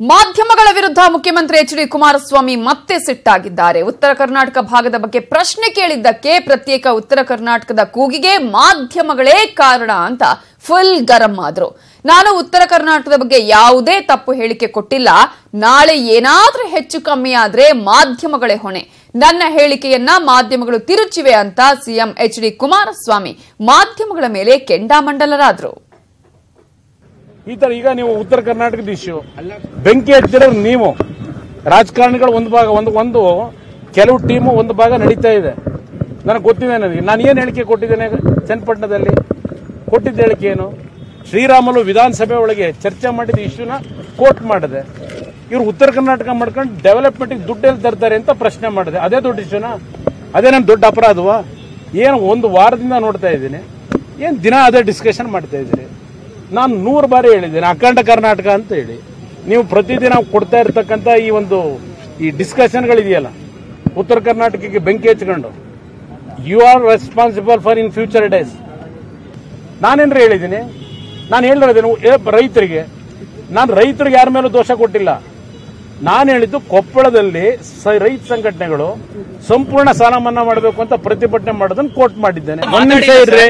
ಮಾಧ್ಯಮಗಳ ವಿರುದ್ಧ ಮುಖ್ಯಮಂತ್ರಿ ಎಚ್.ಡಿ. ಕುಮಾರಸ್ವಾಮಿ ಮತ್ತೆ ಸಿಟ್ಟಾಗಿದ್ದಾರೆ. ಉತ್ತರ ಕರ್ನಾಟಕ ಭಾಗದ ಬಗ್ಗೆ ಪ್ರಶ್ನೆ ಕೇಳಿದ್ದಕ್ಕೆ ಪ್ರತ್ಯೇಕ ಉತ್ತರ ಕರ್ನಾಟಕದ ಕೂಗಿಗೆ ಮಾಧ್ಯಮಗಳೇ ಕಾರಣ ಅಂತ ಫುಲ್ ಗರಂ ಆದ್ರು. ನಾನು ಉತ್ತರ ಕರ್ನಾಟಕದ ಬಗ್ಗೆ ಯಾವುದೇ ತಪ್ಪು ಹೇಳಿಕೆ ಕೊಟ್ಟಿಲ್ಲ. ನಾಳೆ ಏನಾದ್ರೂ ಹೆಚ್ಚು ಕಮ್ಮಿ ಆದ್ರೆ ಮಾಧ್ಯಮಗಳೇ ಹೊಣೆ. ನನ್ನ ಹೇಳಿಕೆಯನ್ನ ಮಾಧ್ಯಮಗಳು ತಿರುಚಿವೆ ಅಂತ ಸಿಎಂ ಎಚ್.ಡಿ. ಕುಮಾರಸ್ವಾಮಿ ಮಾಧ್ಯಮಗಳ ಮೇಲೆ ಕೆಂಡಾಮಂಡಲರಾದ್ರು. ಈ ತರ ಈಗ ನೀವು ಉತ್ತರ ಕರ್ನಾಟಕದ ಇಶ್ಯೂ ಬೆಂಕಿ ಹಚ್ಚಿರೋರು ನೀವು ರಾಜಕಾರಣಿಗಳು ಒಂದು ಭಾಗ ಒಂದು ಕೆಲವು ಟೀಮು ಒಂದು ಭಾಗ ನಡೀತಾ ಇದೆ. ನನಗೆ ಗೊತ್ತಿದೆ. ನನಗೆ ನಾನು ಏನು ಹೇಳಿಕೆ ಕೊಟ್ಟಿದ್ದೇನೆ ಚನ್ನಪಟ್ಟಣದಲ್ಲಿ ಕೊಟ್ಟಿದ್ದ ಹೇಳಿಕೆ ಏನು? ಶ್ರೀರಾಮುಲು ವಿಧಾನಸಭೆ ಒಳಗೆ ಚರ್ಚೆ ಮಾಡಿದ ಇಶ್ಯೂನ ಕೋಟ್ ಮಾಡಿದೆ. ಇವರು ಉತ್ತರ ಕರ್ನಾಟಕ ಮಾಡ್ಕೊಂಡು ಡೆವಲಪ್ಮೆಂಟ್ಗೆ ದುಡ್ಡು ಎಲ್ಲಿ ತರ್ತಾರೆ ಅಂತ ಪ್ರಶ್ನೆ ಮಾಡಿದೆ. ಅದೇ ದೊಡ್ಡ ಇಶ್ಯೂನಾ? ಅದೇ ನನ್ನ ದೊಡ್ಡ ಅಪರಾಧವಾ? ಏನು ಒಂದು ವಾರದಿಂದ ನೋಡ್ತಾ ಇದ್ದೀನಿ, ಏನು ದಿನ ಅದೇ ಡಿಸ್ಕಷನ್ ಮಾಡ್ತಾ ಇದ್ದೀರಿ. ನಾನು 100 ಬಾರಿ ಹೇಳಿದ್ದೇನೆ ಅಖಂಡ ಕರ್ನಾಟಕ ಅಂತ ಹೇಳಿ. ನೀವು ಪ್ರತಿದಿನ ಕೊಡ್ತಾ ಇರ್ತಕ್ಕಂಥ ಈ ಡಿಸ್ಕಷನ್ಗಳಿದೆಯಲ್ಲ, ಉತ್ತರ ಕರ್ನಾಟಕಕ್ಕೆ ಬೆಂಕಿ ಹಚ್ಕೊಂಡು you are responsible for in future days. ನಾನೇನ್ರಿ ಹೇಳಿದ್ದೀನಿ? ನಾನು ಹೇಳಿರೋದೇನು ರೈತರಿಗೆ? ನಾನು ರೈತರಿಗೆ ಯಾರ ಮೇಲೂ ದೋಷ ಕೊಟ್ಟಿಲ್ಲ. ನಾನು ಹೇಳಿದ್ದು ಕೊಪ್ಪಳದಲ್ಲಿ ರೈತ ಸಂಘಟನೆಗಳು ಸಂಪೂರ್ಣ ಸಾಲ ಮನ್ನಾ ಮಾಡಬೇಕು ಅಂತ ಪ್ರತಿಭಟನೆ ಮಾಡೋದನ್ನ ಕೋಟ್ ಮಾಡಿದ್ದೇನೆ. ಒಂದ್ ನಿಮಿಷ ಇರ್ರಿ.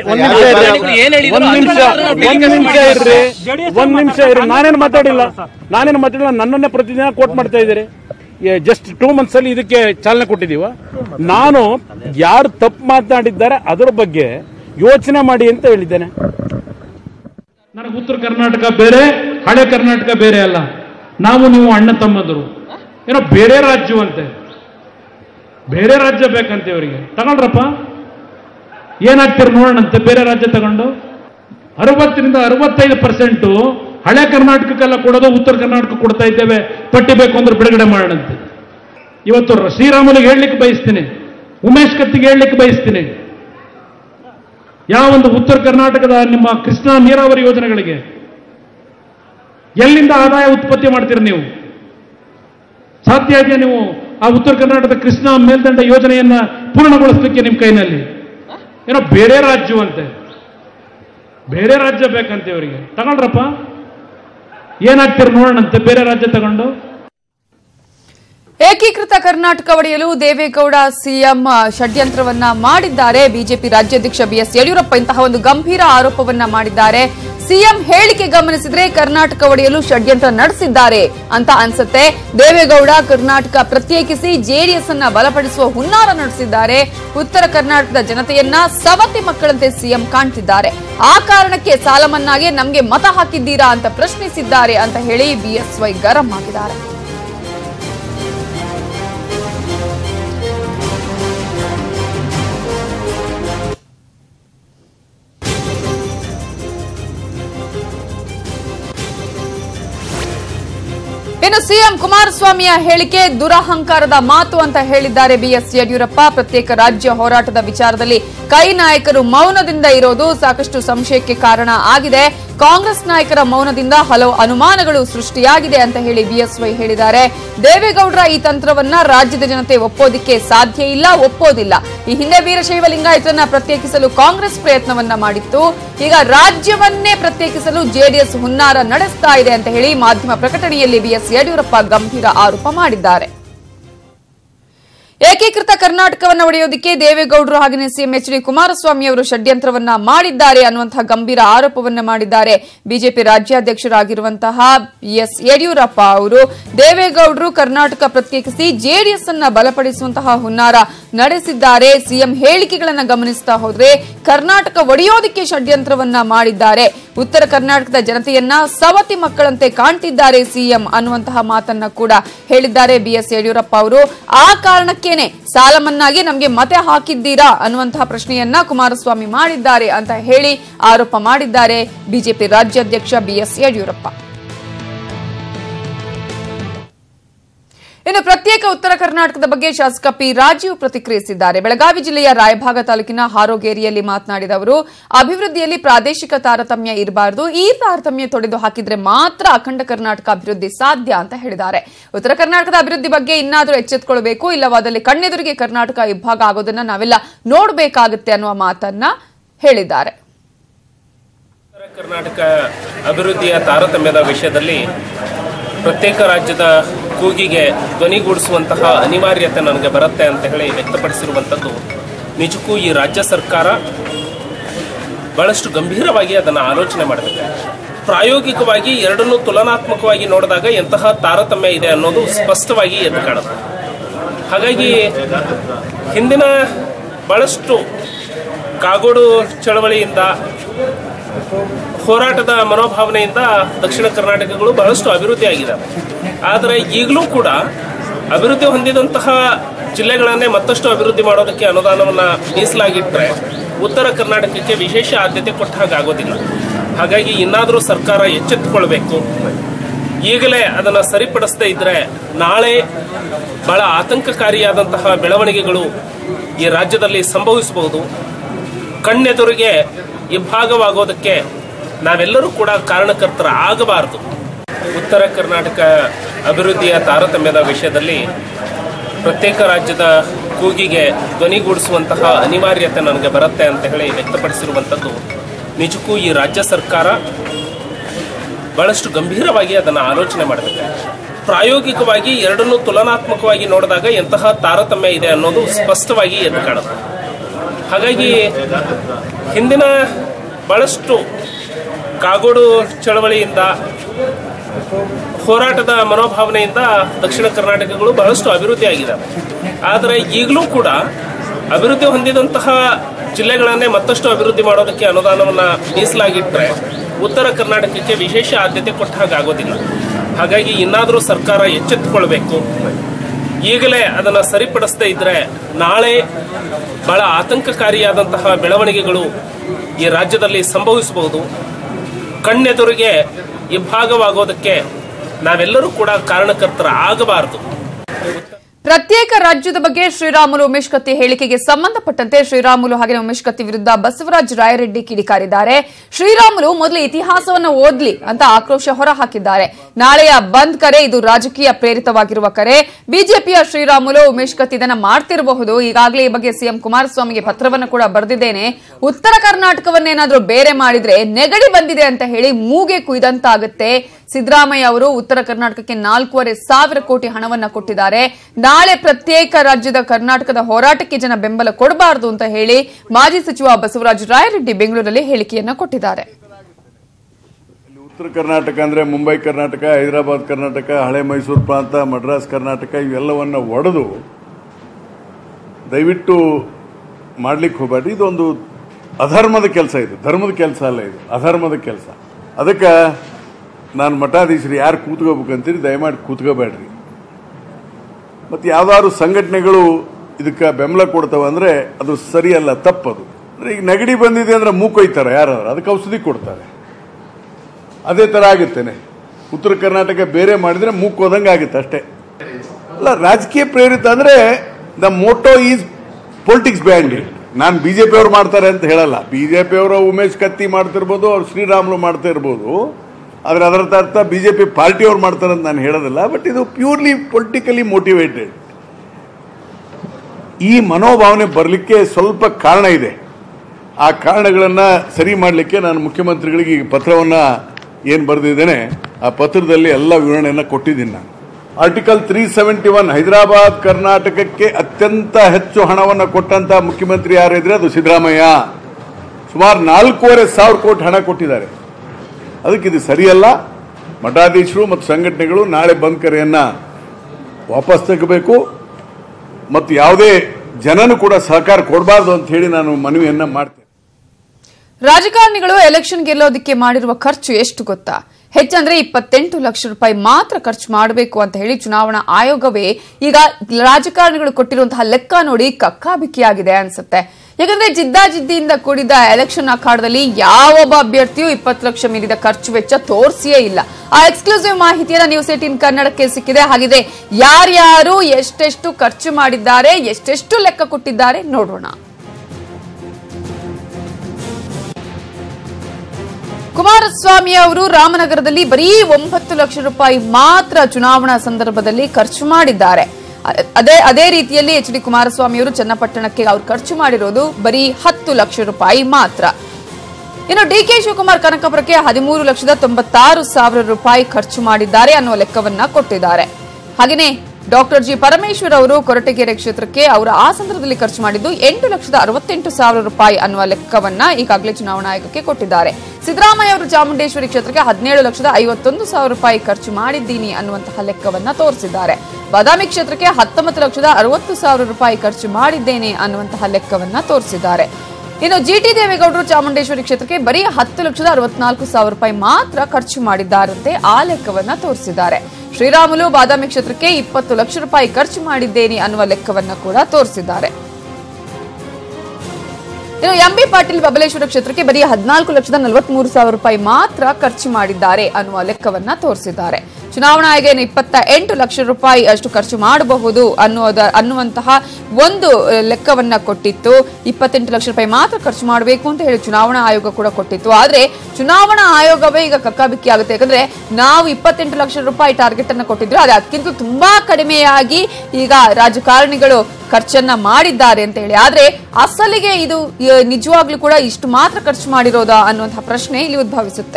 ನಾನೇನು ಮಾತಾಡಿಲ್ಲ. ನನ್ನನ್ನೇ ಪ್ರತಿದಿನ ಕೋಟ್ ಮಾಡ್ತಾ ಇದ್ದೀರಿ. ಜಸ್ಟ್ 2 months ಅಲ್ಲಿ ಇದಕ್ಕೆ ಚಾಲನೆ ಕೊಟ್ಟಿದೀವ. ನಾನು ಯಾರು ತಪ್ಪು ಮಾತನಾಡಿದ್ದಾರೆ ಅದರ ಬಗ್ಗೆ ಯೋಚನೆ ಮಾಡಿ ಅಂತ ಹೇಳಿದ್ದೇನೆ. ನನಗೆ ಉತ್ತರ ಕರ್ನಾಟಕ ಬೇರೆ, ಹಳೆ ಕರ್ನಾಟಕ ಬೇರೆ ಅಲ್ಲ. ನಾವು ನೀವು ಅಣ್ಣ ತಮ್ಮಂದರು. ಏನೋ ಬೇರೆ ರಾಜ್ಯವಂತೆ, ಬೇರೆ ರಾಜ್ಯ ಬೇಕಂತೆ ಇವರಿಗೆ. ತಗೊಳ್ರಪ್ಪ, ಏನಾಗ್ತೀರಿ ನೋಡೋಣಂತೆ. ಬೇರೆ ರಾಜ್ಯ ತಗೊಂಡು 60ರಿಂದ 65% ಹಳೆ ಕರ್ನಾಟಕಕ್ಕೆಲ್ಲ ಕೊಡೋದು, ಉತ್ತರ ಕರ್ನಾಟಕ ಕೊಡ್ತಾ ಇದ್ದೇವೆ. ಪಟ್ಟಿ ಬೇಕು ಅಂದ್ರೆ ಬಿಡುಗಡೆ ಮಾಡೋಣಂತೆ. ಇವತ್ತು ಶ್ರೀರಾಮುಲಿಗೆ ಹೇಳಲಿಕ್ಕೆ ಬಯಸ್ತೀನಿ, ಉಮೇಶ್ ಕತ್ತಿಗೆ ಹೇಳಲಿಕ್ಕೆ ಬಯಸ್ತೀನಿ, ಯಾವೊಂದು ಉತ್ತರ ಕರ್ನಾಟಕದ ನಿಮ್ಮ ಕೃಷ್ಣಾ ನೀರಾವರಿ ಯೋಜನೆಗಳಿಗೆ ಎಲ್ಲಿಂದ ಆದಾಯ ಉತ್ಪತ್ತಿ ಮಾಡ್ತೀರಿ ನೀವು? ಸಾಧ್ಯ ಇದೆಯಾ ನೀವು ಆ ಉತ್ತರ ಕರ್ನಾಟಕದ ಕೃಷ್ಣಾ ಮೇಲ್ದಂಡ ಯೋಜನೆಯನ್ನ ಪೂರ್ಣಗೊಳಿಸಲಿಕ್ಕೆ ನಿಮ್ಮ ಕೈನಲ್ಲಿ? ಏನೋ ಬೇರೆ ರಾಜ್ಯವಂತೆ, ಬೇರೆ ರಾಜ್ಯ ಬೇಕಂತೆ ಇವರಿಗೆ. ತಗೊಳ್ರಪ್ಪ, ಏನಾಗ್ತೀರಿ ನೋಡೋಣಂತೆ ಬೇರೆ ರಾಜ್ಯ ತಗೊಂಡು. ಏಕೀಕೃತ ಕರ್ನಾಟಕ ಒಡೆಯಲು ದೇವೇಗೌಡ ಸಿಎಂ ಷಡ್ಯಂತ್ರವನ್ನ ಮಾಡಿದ್ದಾರೆ. ಬಿಜೆಪಿ ರಾಜ್ಯಾಧ್ಯಕ್ಷ ಬಿಎಸ್ ಯಡಿಯೂರಪ್ಪ ಇಂತಹ ಒಂದು ಗಂಭೀರ ಆರೋಪವನ್ನ ಮಾಡಿದ್ದಾರೆ. ಸಿಎಂ ಹೇಳಿಕೆ ಗಮನಿಸಿದ್ರೆ ಕರ್ನಾಟಕ ಒಡೆಯಲು ಷಡ್ಯಂತ್ರ ನಡೆಸಿದ್ದಾರೆ ಅಂತ ಅನ್ಸುತ್ತೆ. ದೇವೇಗೌಡ ಕರ್ನಾಟಕ ಪ್ರತ್ಯೇಕಿಸಿ ಜೆಡಿಎಸ್ ಅನ್ನ ಬಲಪಡಿಸುವ ಹುನ್ನಾರ ನಡೆಸಿದ್ದಾರೆ. ಉತ್ತರ ಕರ್ನಾಟಕದ ಜನತೆಯನ್ನ ಸವತಿ ಮಕ್ಕಳಂತೆ ಸಿಎಂ ಕಾಣ್ತಿದ್ದಾರೆ. ಆ ಕಾರಣಕ್ಕೆ ಸಾಲ ಮನ್ನಾಗೆ ನಮ್ಗೆ ಮತ ಹಾಕಿದ್ದೀರಾ ಅಂತ ಪ್ರಶ್ನಿಸಿದ್ದಾರೆ ಅಂತ ಹೇಳಿ ಬಿಎಸ್ವೈ ಗರಂ ಆಗಿದ್ದಾರೆ. ಇನ್ನು ಸಿಎಂ ಕುಮಾರಸ್ವಾಮಿಯ ಹೇಳಿಕೆ ದುರಹಂಕಾರದ ಮಾತು ಅಂತ ಹೇಳಿದ್ದಾರೆ ಬಿಎಸ್ ಯಡಿಯೂರಪ್ಪ. ಪ್ರತ್ಯೇಕ ರಾಜ್ಯ ಹೋರಾಟದ ವಿಚಾರದಲ್ಲಿ ಕೈ ನಾಯಕರು ಮೌನದಿಂದ ಇರೋದು ಸಾಕಷ್ಟು ಸಂಶಯಕ್ಕೆ ಕಾರಣ ಆಗಿದೆ. ಕಾಂಗ್ರೆಸ್ ನಾಯಕರ ಮೌನದಿಂದ ಹಲವು ಅನುಮಾನಗಳು ಸೃಷ್ಟಿಯಾಗಿದೆ ಅಂತ ಹೇಳಿ ಬಿಎಸ್ವೈ ಹೇಳಿದ್ದಾರೆ. ದೇವೇಗೌಡರ ಈ ತಂತ್ರವನ್ನ ರಾಜ್ಯದ ಜನತೆ ಒಪ್ಪೋದಿಕ್ಕೆ ಸಾಧ್ಯ ಇಲ್ಲ, ಒಪ್ಪೋದಿಲ್ಲ. ಈ ಹಿಂದೆ ವೀರಶೈವ ಲಿಂಗಾಯತರನ್ನ ಪ್ರತ್ಯೇಕಿಸಲು ಕಾಂಗ್ರೆಸ್ ಪ್ರಯತ್ನವನ್ನ ಮಾಡಿತ್ತು. ಈಗ ರಾಜ್ಯವನ್ನೇ ಪ್ರತ್ಯೇಕಿಸಲು ಜೆಡಿಎಸ್ ಹುನ್ನಾರ ನಡೆಸ್ತಾ ಇದೆ ಅಂತ ಹೇಳಿ ಮಾಧ್ಯಮ ಪ್ರಕಟಣೆಯಲ್ಲಿ ಬಿಎಸ್ ಯಡಿಯೂರಪ್ಪ ಗಂಭೀರ ಆರೋಪ ಮಾಡಿದ್ದಾರೆ. ಏಕೀಕೃತ ಕರ್ನಾಟಕವನ್ನು ಒಡೆಯೋದಕ್ಕೆ ದೇವೇಗೌಡರು ಹಾಗೆಯೇ ಸಿಎಂ ಎಚ್.ಡಿ. ಕುಮಾರಸ್ವಾಮಿ ಅವರು ಷಡ್ಯಂತ್ರವನ್ನ ಮಾಡಿದ್ದಾರೆ ಅನ್ನುವಂತಹ ಗಂಭೀರ ಆರೋಪವನ್ನ ಮಾಡಿದ್ದಾರೆ. ಬಿಜೆಪಿ ರಾಜ್ಯಾಧ್ಯಕ್ಷರಾಗಿರುವಂತಹ ಬಿಎಸ್ ಯಡಿಯೂರಪ್ಪ ಅವರು ದೇವೇಗೌಡರು ಕರ್ನಾಟಕ ಪ್ರತ್ಯೇಕಿಸಿ ಜೆಡಿಎಸ್ ಅನ್ನ ಬಲಪಡಿಸುವಂತಹ ಹುನ್ನಾರ ನಡೆಸಿದ್ದಾರೆ. ಸಿಎಂ ಹೇಳಿಕೆಗಳನ್ನು ಗಮನಿಸ್ತಾ ಹೋದ್ರೆ ಕರ್ನಾಟಕ ಒಡೆಯೋದಕ್ಕೆ ಷಡ್ಯಂತ್ರವನ್ನ ಮಾಡಿದ್ದಾರೆ. ಉತ್ತರ ಕರ್ನಾಟಕದ ಜನತೆಯನ್ನ ಸವತಿ ಮಕ್ಕಳಂತೆ ಕಾಣ್ತಿದ್ದಾರೆ ಸಿಎಂ ಅನ್ನುವಂತಹ ಮಾತನ್ನ ಕೂಡ ಹೇಳಿದ್ದಾರೆ ಬಿಎಸ್ ಯಡಿಯೂರಪ್ಪ ಅವರು. ಆ ಕಾರಣಕ್ಕೆ ಸಾಲ ಮನ್ನಾಗೆ ನಮಗೆ ಮತ ಹಾಕಿದ್ದೀರಾ ಅನ್ನುವಂತಹ ಪ್ರಶ್ನೆಯನ್ನ ಕುಮಾರಸ್ವಾಮಿ ಮಾಡಿದ್ದಾರೆ ಅಂತ ಹೇಳಿ ಆರೋಪ ಮಾಡಿದ್ದಾರೆ ಬಿಜೆಪಿ ರಾಜ್ಯಾಧ್ಯಕ್ಷ ಬಿಎಸ್ ಯಡಿಯೂರಪ್ಪ. ಇನ್ನು ಪ್ರತ್ಯೇಕ ಉತ್ತರ ಕರ್ನಾಟಕದ ಬಗ್ಗೆ ಶಾಸಕ ಪಿ ರಾಜೀವ್ ಪ್ರತಿಕ್ರಿಯಿಸಿದ್ದಾರೆ. ಬೆಳಗಾವಿ ಜಿಲ್ಲೆಯ ರಾಯಭಾಗ ತಾಲೂಕಿನ ಹಾರೋಗೇರಿಯಲ್ಲಿ ಮಾತನಾಡಿದ ಅವರು, ಅಭಿವೃದ್ಧಿಯಲ್ಲಿ ಪ್ರಾದೇಶಿಕ ತಾರತಮ್ಯ ಇರಬಾರದು. ಈ ತಾರತಮ್ಯ ತೊಡೆದು ಹಾಕಿದ್ರೆ ಮಾತ್ರ ಅಖಂಡ ಕರ್ನಾಟಕ ಅಭಿವೃದ್ಧಿ ಸಾಧ್ಯ ಅಂತ ಹೇಳಿದ್ದಾರೆ. ಉತ್ತರ ಕರ್ನಾಟಕದ ಅಭಿವೃದ್ಧಿ ಬಗ್ಗೆ ಇನ್ನಾದರೂ ಎಚ್ಚೆತ್ತುಕೊಳ್ಳಬೇಕು, ಇಲ್ಲವಾದಲ್ಲಿ ಕಣ್ಣೆದುರಿಗೆ ಕರ್ನಾಟಕ ಇಬ್ಬಾಗ ಆಗೋದನ್ನ ನಾವೆಲ್ಲ ನೋಡಬೇಕಾಗುತ್ತೆ ಅನ್ನುವ ಮಾತನ್ನ ಹೇಳಿದ್ದಾರೆ. ಉತ್ತರ ಕರ್ನಾಟಕ ಅಭಿವೃದ್ಧಿಯ ತಾರತಮ್ಯದ ವಿಷಯದಲ್ಲಿ ಪ್ರತ್ಯೇಕ ರಾಜ್ಯದ ಕೂಗಿಗೆ ಧ್ವನಿಗೂಡಿಸುವಂತಹ ಅನಿವಾರ್ಯತೆ ನನಗೆ ಬರುತ್ತೆ ಅಂತ ಹೇಳಿ ವ್ಯಕ್ತಪಡಿಸಿರುವಂಥದ್ದು ನಿಜಕ್ಕೂ ಈ ರಾಜ್ಯ ಸರ್ಕಾರ ಬಹಳಷ್ಟು ಗಂಭೀರವಾಗಿ ಅದನ್ನು ಆಲೋಚನೆ ಮಾಡಬೇಕು. ಪ್ರಾಯೋಗಿಕವಾಗಿ ಎರಡನ್ನೂ ತುಲನಾತ್ಮಕವಾಗಿ ನೋಡಿದಾಗ ಎಂತಹ ತಾರತಮ್ಯ ಇದೆ ಅನ್ನೋದು ಸ್ಪಷ್ಟವಾಗಿ ಎದ್ದು ಕಾಣುತ್ತೆ. ಹಾಗಾಗಿ ಹಿಂದಿನ ಬಹಳಷ್ಟು ಕಾಗೋಡು ಚಳವಳಿಯಿಂದ ಹೋರಾಟದ ಮನೋಭಾವನೆಯಿಂದ ದಕ್ಷಿಣ ಕರ್ನಾಟಕಗಳು ಬಹಳಷ್ಟು ಅಭಿವೃದ್ಧಿ ಆಗಿದ್ದಾವೆ. ಆದರೆ ಈಗಲೂ ಕೂಡ ಅಭಿವೃದ್ಧಿ ಹೊಂದಿದಂತಹ ಜಿಲ್ಲೆಗಳನ್ನೇ ಮತ್ತಷ್ಟು ಅಭಿವೃದ್ಧಿ ಮಾಡೋದಕ್ಕೆ ಅನುದಾನವನ್ನು ಮೀಸಲಾಗಿಟ್ಟರೆ ಉತ್ತರ ಕರ್ನಾಟಕಕ್ಕೆ ವಿಶೇಷ ಆದ್ಯತೆ ಕೊಟ್ಟ ಹಾಗಾಗೋದಿಲ್ಲ. ಹಾಗಾಗಿ ಇನ್ನಾದರೂ ಸರ್ಕಾರ ಎಚ್ಚೆತ್ತುಕೊಳ್ಬೇಕು. ಈಗಲೇ ಅದನ್ನು ಸರಿಪಡಿಸದೇ ಇದ್ದರೆ ನಾಳೆ ಬಹಳ ಆತಂಕಕಾರಿಯಾದಂತಹ ಬೆಳವಣಿಗೆಗಳು ಈ ರಾಜ್ಯದಲ್ಲಿ ಸಂಭವಿಸಬಹುದು. ಕಣ್ಣೆದುರಿಗೆ ಇಬ್ಬಾಗವಾಗೋದಕ್ಕೆ ನಾವೆಲ್ಲರೂ ಕೂಡ ಕಾರಣಕರ್ತರ ಆಗಬಾರದು. ಉತ್ತರ ಕರ್ನಾಟಕ ಅಭಿವೃದ್ಧಿಯ ತಾರತಮ್ಯದ ವಿಷಯದಲ್ಲಿ ಪ್ರತ್ಯೇಕ ರಾಜ್ಯದ ಕೂಗಿಗೆ ಧ್ವನಿಗೂಡಿಸುವಂತಹ ಅನಿವಾರ್ಯತೆ ನನಗೆ ಬರುತ್ತೆ ಅಂತ ಹೇಳಿ ವ್ಯಕ್ತಪಡಿಸಿರುವಂಥದ್ದು ನಿಜಕ್ಕೂ ಈ ರಾಜ್ಯ ಸರ್ಕಾರ ಬಹಳಷ್ಟು ಗಂಭೀರವಾಗಿ ಅದನ್ನು ಆಲೋಚನೆ ಮಾಡಬೇಕು. ಪ್ರಾಯೋಗಿಕವಾಗಿ ಎರಡನ್ನೂ ತುಲನಾತ್ಮಕವಾಗಿ ನೋಡಿದಾಗ ಎಂತಹ ತಾರತಮ್ಯ ಇದೆ ಅನ್ನೋದು ಸ್ಪಷ್ಟವಾಗಿ ಎದ್ದು ಕಾಣುತ್ತೆ. ಹಾಗಾಗಿ ಹಿಂದಿನ ಬಹಳಷ್ಟು ಕಾಗೋಡು ಚಳವಳಿಯಿಂದ ಹೋರಾಟದ ಮನೋಭಾವನೆಯಿಂದ ದಕ್ಷಿಣ ಕರ್ನಾಟಕಗಳು ಬಹಳಷ್ಟು ಅಭಿವೃದ್ಧಿ ಆಗಿದ್ದಾವೆ. ಆದರೆ ಈಗಲೂ ಕೂಡ ಅಭಿವೃದ್ಧಿ ಹೊಂದಿದಂತಹ ಜಿಲ್ಲೆಗಳನ್ನೇ ಮತ್ತಷ್ಟು ಅಭಿವೃದ್ಧಿ ಮಾಡೋದಕ್ಕೆ ಅನುದಾನವನ್ನು ಮೀಸಲಾಗಿಟ್ಟರೆ ಉತ್ತರ ಕರ್ನಾಟಕಕ್ಕೆ ವಿಶೇಷ ಆದ್ಯತೆ ಕೊಟ್ಟ ಹಾಗಾಗೋದಿಲ್ಲ. ಹಾಗಾಗಿ ಇನ್ನಾದರೂ ಸರ್ಕಾರ ಎಚ್ಚೆತ್ತುಕೊಳ್ಬೇಕು. ಈಗಲೇ ಅದನ್ನು ಸರಿಪಡಿಸದೇ ಇದ್ದರೆ ನಾಳೆ ಬಹಳ ಆತಂಕಕಾರಿಯಾದಂತಹ ಬೆಳವಣಿಗೆಗಳು ಈ ರಾಜ್ಯದಲ್ಲಿ ಸಂಭವಿಸಬಹುದು. ಕಣ್ಣೆದುರಿಗೆ ಇಬ್ಬಾಗವಾಗೋದಕ್ಕೆ ನಾವೆಲ್ಲರೂ ಕೂಡ ಕಾರಣಕರ್ತರ ಆಗಬಾರದು. ಪ್ರತ್ಯೇಕ ರಾಜ್ಯದ ಬಗ್ಗೆ ಶ್ರೀರಾಮುಲು ಉಮೇಶ್ ಕತ್ತಿ ಹೇಳಿಕೆಗೆ ಸಂಬಂಧಪಟ್ಟಂತೆ ಶ್ರೀರಾಮುಲು ಹಾಗೆ ಉಮೇಶ್ ಕತ್ತಿ ವಿರುದ್ಧ ಬಸವರಾಜ ರಾಯರೆಡ್ಡಿ ಕಿಡಿಕಾರಿದ್ದಾರೆ. ಶ್ರೀರಾಮುಲು ಮೊದಲು ಇತಿಹಾಸವನ್ನು ಓದ್ಲಿ ಅಂತ ಆಕ್ರೋಶ ಹೊರಹಾಕಿದ್ದಾರೆ. ನಾಳೆಯ ಬಂದ್ ಕರೆ ಇದು ರಾಜಕೀಯ ಪ್ರೇರಿತವಾಗಿರುವ ಕರೆ. ಬಿಜೆಪಿಯ ಶ್ರೀರಾಮುಲು ಉಮೇಶ್ ಕತ್ತಿ ಇದನ್ನ ಮಾಡ್ತಿರಬಹುದು. ಈಗಾಗಲೇ ಈ ಬಗ್ಗೆ ಸಿಎಂ ಕುಮಾರಸ್ವಾಮಿಗೆ ಪತ್ರವನ್ನು ಕೂಡ ಬರೆದಿದ್ದೇನೆ. ಉತ್ತರ ಕರ್ನಾಟಕವನ್ನೇನಾದ್ರೂ ಬೇರೆ ಮಾಡಿದ್ರೆ ನೆಗಡಿ ಬಂದಿದೆ ಅಂತ ಹೇಳಿ ಮೂಗೆ ಕುಯ್ದಂತಾಗುತ್ತೆ. ಸಿದ್ದರಾಮಯ್ಯ ಅವರು ಉತ್ತರ ಕರ್ನಾಟಕಕ್ಕೆ 4,500 ಕೋಟಿ ಹಣವನ್ನ ಕೊಟ್ಟಿದ್ದಾರೆ. ನಾಳೆ ಪ್ರತ್ಯೇಕ ರಾಜ್ಯದ ಕರ್ನಾಟಕದ ಹೋರಾಟಕ್ಕೆ ಜನ ಬೆಂಬಲ ಕೊಡಬಾರದು ಅಂತ ಹೇಳಿ ಮಾಜಿ ಸಚಿವ ಬಸವರಾಜ ರಾಯರೆಡ್ಡಿ ಬೆಂಗಳೂರಲ್ಲಿ ಹೇಳಿಕೆಯನ್ನ ಕೊಟ್ಟಿದ್ದಾರೆ. ಉತ್ತರ ಕರ್ನಾಟಕ ಅಂದ್ರೆ ಮುಂಬೈ ಕರ್ನಾಟಕ, ಹೈದರಾಬಾದ್ ಕರ್ನಾಟಕ, ಹಳೆ ಮೈಸೂರು ಪ್ರಾಂತ, ಮಡ್ರಾಸ್ ಕರ್ನಾಟಕ ಇವೆಲ್ಲವನ್ನ ಒಡೆದು ದಯವಿಟ್ಟು ಮಾಡ್ಲಿಕ್ಕೆ ಹೋಗಬೇಡಿ. ಇದೊಂದು ಅಧರ್ಮದ ಕೆಲಸ, ಇದು ಧರ್ಮದ ಕೆಲಸ ಅಲ್ಲ, ಇದು ಅಧರ್ಮದ ಕೆಲಸ. ಅದಕ್ಕೆ ನಾನು ಮಠಾಧೀಶರು ಯಾರು ಕೂತ್ಕೋಬೇಕಂತೀರಿ ದಯಮಾಡಿ ಕೂತ್ಕೋಬೇಡ್ರಿ. ಮತ್ತು ಯಾವ್ದಾದ್ರು ಸಂಘಟನೆಗಳು ಇದಕ್ಕೆ ಬೆಂಬಲ ಕೊಡ್ತಾವೆ ಅಂದರೆ ಅದು ಸರಿಯಲ್ಲ, ತಪ್ಪದು. ಅಂದರೆ ಈಗ ನೆಗಡಿ ಬಂದಿದೆ ಅಂದರೆ ಮೂಕೊಯ್ತಾರೆ ಯಾರಾದ್ರು, ಅದಕ್ಕೆ ಔಷಧಿ ಕೊಡ್ತಾರೆ. ಅದೇ ಥರ ಆಗುತ್ತೇನೆ. ಉತ್ತರ ಕರ್ನಾಟಕ ಬೇರೆ ಮಾಡಿದರೆ ಮೂಕೋದಂಗೆ ಆಗುತ್ತೆ ಅಷ್ಟೇ. ಅಲ್ಲ, ರಾಜಕೀಯ ಪ್ರೇರಿತ ಅಂದರೆ the motto is politics band. ನಾನು ಬಿಜೆಪಿ ಅವರು ಮಾಡ್ತಾರೆ ಅಂತ ಹೇಳಲ್ಲ. ಬಿಜೆಪಿ ಅವರು ಉಮೇಶ್ ಕತ್ತಿ ಮಾಡ್ತಿರ್ಬೋದು, ಅವ್ರು ಶ್ರೀರಾಮುಲು ಮಾಡ್ತಾ ಇರ್ಬೋದು. ಆದರೆ ಅದರ ಅರ್ಥ ಬಿಜೆಪಿ ಪಾರ್ಟಿಯವ್ರು ಮಾಡ್ತಾರೆ ಅಂತ ನಾನು ಹೇಳೋದಿಲ್ಲ. ಬಟ್ ಇದು ಪ್ಯೂರ್ಲಿ ಪೊಲಿಟಿಕಲಿ ಮೋಟಿವೇಟೆಡ್. ಈ ಮನೋಭಾವನೆ ಬರಲಿಕ್ಕೆ ಸ್ವಲ್ಪ ಕಾರಣ ಇದೆ. ಆ ಕಾರಣಗಳನ್ನು ಸರಿ ಮಾಡಲಿಕ್ಕೆ ನಾನು ಮುಖ್ಯಮಂತ್ರಿಗಳಿಗೆ ಈ ಪತ್ರವನ್ನು ಏನು ಬರೆದಿದ್ದೇನೆ ಆ ಪತ್ರದಲ್ಲಿ ಎಲ್ಲ ವಿವರಣೆಯನ್ನು ಕೊಟ್ಟಿದ್ದೀನಿ. ನಾನು ಆರ್ಟಿಕಲ್ 371 ಹೈದರಾಬಾದ್ ಕರ್ನಾಟಕಕ್ಕೆ ಅತ್ಯಂತ ಹೆಚ್ಚು ಹಣವನ್ನು ಕೊಟ್ಟಂತ ಮುಖ್ಯಮಂತ್ರಿ ಯಾರಿದ್ರೆ ಅದು ಸಿದ್ದರಾಮಯ್ಯ. ಸುಮಾರು 4,500 ಕೋಟಿ ಹಣ ಕೊಟ್ಟಿದ್ದಾರೆ. ಅದಕ್ಕೆ ಇದು ಸರಿಯಲ್ಲ. ಮಠಾಧೀಶರು ಮತ್ತು ಸಂಘಟನೆಗಳು ನಾಳೆ ಬಂದ್ ಕರೆಯನ್ನ ವಾಪಸ್ ತೆಗಬೇಕು ಮತ್ತು ಯಾವುದೇ ಜನನು ಕೂಡ ಸಹಕಾರ ಕೊಡಬಾರದು ಅಂತ ಹೇಳಿ ನಾನು ಮನವಿಯನ್ನ ಮಾಡ್ತೇನೆ. ರಾಜಕಾರಣಿಗಳು ಎಲೆಕ್ಷನ್ ಗೆಲ್ಲೋದಕ್ಕೆ ಮಾಡಿರುವ ಖರ್ಚು ಎಷ್ಟು ಗೊತ್ತಾ? ಹೆಚ್ಚಂದ್ರೆ 28 ಲಕ್ಷ ರೂಪಾಯಿ ಮಾತ್ರ ಖರ್ಚು ಮಾಡಬೇಕು ಅಂತ ಹೇಳಿ ಚುನಾವಣಾ ಆಯೋಗವೇ ಈಗ ರಾಜಕಾರಣಿಗಳು ಕೊಟ್ಟಿರುವಂತಹ ಲೆಕ್ಕ ನೋಡಿ ಕಕ್ಕಾಬಿಕ್ಕಿಯಾಗಿದೆ ಅನ್ಸುತ್ತೆ. ಯಾಕಂದ್ರೆ ಜಿದ್ದಾಜಿದ್ದಿಯಿಂದ ಕೂಡಿದ ಎಲೆಕ್ಷನ್ ಅಖಾಡದಲ್ಲಿ ಯಾವೊಬ್ಬ ಅಭ್ಯರ್ಥಿಯೂ 20 ಲಕ್ಷ ಮೀರಿದ ಖರ್ಚು ವೆಚ್ಚ ತೋರಿಸಿಯೇ ಇಲ್ಲ. ಆ ಎಕ್ಸ್ಕ್ಲೂಸಿವ್ ಮಾಹಿತಿಯನ್ನ News18 ಕನ್ನಡಕ್ಕೆ ಸಿಕ್ಕಿದೆ. ಹಾಗಿದೆ ಯಾರ್ಯಾರು ಎಷ್ಟೆಷ್ಟು ಖರ್ಚು ಮಾಡಿದ್ದಾರೆ, ಎಷ್ಟೆಷ್ಟು ಲೆಕ್ಕ ಕೊಟ್ಟಿದ್ದಾರೆ ನೋಡೋಣ. ಕುಮಾರಸ್ವಾಮಿ ಅವರು ರಾಮನಗರದಲ್ಲಿ ಬರೀ 9 ಲಕ್ಷ ರೂಪಾಯಿ ಮಾತ್ರ ಚುನಾವಣಾ ಸಂದರ್ಭದಲ್ಲಿ ಖರ್ಚು ಮಾಡಿದ್ದಾರೆ. ಅದೇ ರೀತಿಯಲ್ಲಿ HD ಕುಮಾರಸ್ವಾಮಿ ಅವರು ಚನ್ನಪಟ್ಟಣಕ್ಕೆ ಅವರು ಖರ್ಚು ಮಾಡಿರೋದು ಬರೀ 10 ಲಕ್ಷ ರೂಪಾಯಿ ಮಾತ್ರ. ಇನ್ನು ಡಿಕೆ ಶಿವಕುಮಾರ್ ಕನಕಪುರಕ್ಕೆ 13,96,000 ರೂಪಾಯಿ ಖರ್ಚು ಮಾಡಿದ್ದಾರೆ ಅನ್ನುವ ಲೆಕ್ಕವನ್ನ ಕೊಟ್ಟಿದ್ದಾರೆ. ಹಾಗೆಯೇ ಡಾಕ್ಟರ್ ಜಿ ಪರಮೇಶ್ವರ್ ಅವರು ಕೊರಟಗೆರೆ ಕ್ಷೇತ್ರಕ್ಕೆ ಅವರ ಆ ಸಂದರ್ಭದಲ್ಲಿ ಖರ್ಚು ಮಾಡಿದ್ದು 8,68,000 ರೂಪಾಯಿ ಅನ್ನುವ ಲೆಕ್ಕವನ್ನ ಈಗಾಗಲೇ ಚುನಾವಣಾ ಆಯೋಗಕ್ಕೆ ಕೊಟ್ಟಿದ್ದಾರೆ. ಸಿದ್ದರಾಮಯ್ಯ ಅವರು ಚಾಮುಂಡೇಶ್ವರಿ ಕ್ಷೇತ್ರಕ್ಕೆ 17,51,000 ರೂಪಾಯಿ ಖರ್ಚು ಮಾಡಿದ್ದೀನಿ ಅನ್ನುವಂತಹ ಲೆಕ್ಕವನ್ನ ತೋರಿಸಿದ್ದಾರೆ. ಬಾದಾಮಿ ಕ್ಷೇತ್ರಕ್ಕೆ 19,60,000 ರೂಪಾಯಿ ಖರ್ಚು ಮಾಡಿದ್ದೇನೆ ಅನ್ನುವಂತಹ ಲೆಕ್ಕವನ್ನ ತೋರಿಸಿದ್ದಾರೆ. ಇನ್ನು ಜಿಟಿ ದೇವೇಗೌಡರು ಚಾಮುಂಡೇಶ್ವರಿ ಕ್ಷೇತ್ರಕ್ಕೆ ಬರೀ 10,64,000 ರೂಪಾಯಿ ಮಾತ್ರ ಖರ್ಚು ಮಾಡಿದ್ದಾರಂತೆ ಆ ಲೆಕ್ಕವನ್ನ ತೋರಿಸಿದ್ದಾರೆ. ಶ್ರೀರಾಮುಲು ಬಾದಾಮಿ ಕ್ಷೇತ್ರಕ್ಕೆ 20 ಲಕ್ಷ ರೂಪಾಯಿ ಖರ್ಚು ಮಾಡಿದ್ದೇನೆ ಅನ್ನುವ ಲೆಕ್ಕವನ್ನ ಕೂಡ ತೋರಿಸಿದ್ದಾರೆ. ಇನ್ನು ಎಂಬಿ ಪಾಟೀಲ್ ಬಬಲೇಶ್ವರ ಕ್ಷೇತ್ರಕ್ಕೆ ಬರೀ 14,43,000 ರೂಪಾಯಿ ಮಾತ್ರ ಖರ್ಚು ಮಾಡಿದ್ದಾರೆ ಅನ್ನುವ ಲೆಕ್ಕವನ್ನ ತೋರಿಸಿದ್ದಾರೆ. ಚುನಾವಣಾ ಆಯೋಗ 28 ಲಕ್ಷ ರೂಪಾಯಿ ಅಷ್ಟು ಖರ್ಚು ಮಾಡಬಹುದು ಅನ್ನುವಂತಹ ಒಂದು ಲೆಕ್ಕವನ್ನ ಕೊಟ್ಟಿತ್ತು. 28 ಲಕ್ಷ ರೂಪಾಯಿ ಮಾತ್ರ ಖರ್ಚು ಮಾಡಬೇಕು ಅಂತ ಹೇಳಿ ಚುನಾವಣಾ ಆಯೋಗ ಕೂಡ ಕೊಟ್ಟಿತ್ತು. ಆದ್ರೆ ಚುನಾವಣಾ ಆಯೋಗವೇ ಈಗ ಕಕ್ಕಾಬಿಕ್ಕಿ ಆಗುತ್ತೆ. ಯಾಕಂದ್ರೆ ನಾವು 28 ಲಕ್ಷ ರೂಪಾಯಿ ಟಾರ್ಗೆಟ್ ಅನ್ನು ಕೊಟ್ಟಿದ್ರು, ಆದ್ರೆ ಅದಕ್ಕಿಂತ ತುಂಬಾ ಕಡಿಮೆಯಾಗಿ ಈಗ ರಾಜಕಾರಣಿಗಳು ಖರ್ಚನ್ನ ಮಾಡಿದ್ದಾರೆ ಅಂತ ಹೇಳಿ. ಆದ್ರೆ ಅಸಲಿಗೆ ಇದು ನಿಜವಾಗ್ಲೂ ಕೂಡ ಇಷ್ಟು ಮಾತ್ರ ಖರ್ಚು ಮಾಡಿರೋದಾ ಅನ್ನುವಂತಹ ಪ್ರಶ್ನೆ ಇಲ್ಲಿ ಉದ್ಭವಿಸುತ್ತೆ.